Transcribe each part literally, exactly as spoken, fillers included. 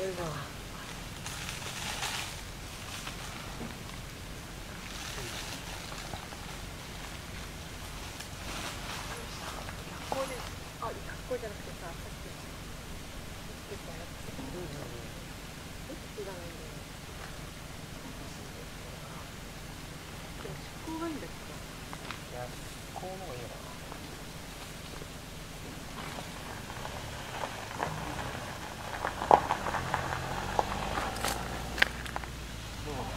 いな。学校で、あ、学校じゃなくてさ、さっき言ったやつ。うんうんうん。え、知らないんだよ。でも出向がいいんだっけど。いや、出向の方がいいのかな。どうだ。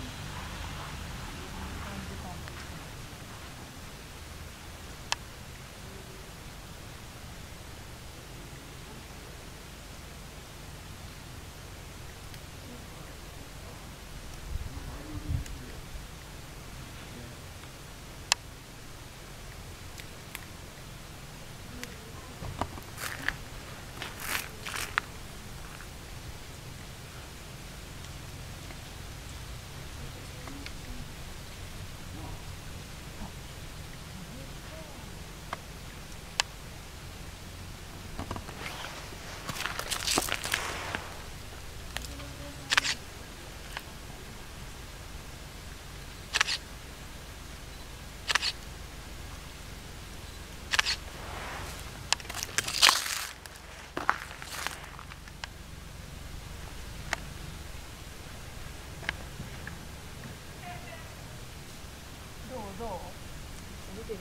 どう見てみる。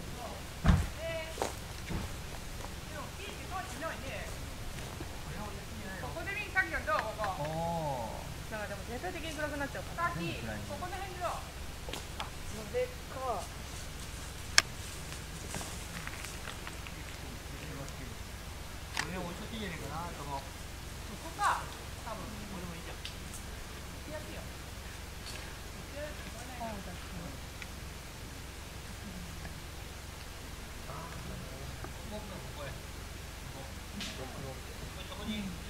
ここで見る限りはどうここ。 おー。 だからでも全体的に暗くなっちゃうから。さっきここの辺どう。 あ、それか。 これ置いといていいんじゃないかなと思う。 ここか。多分。 これもいいじゃん。 やってよ。 僕のここへ。ここ。ここに。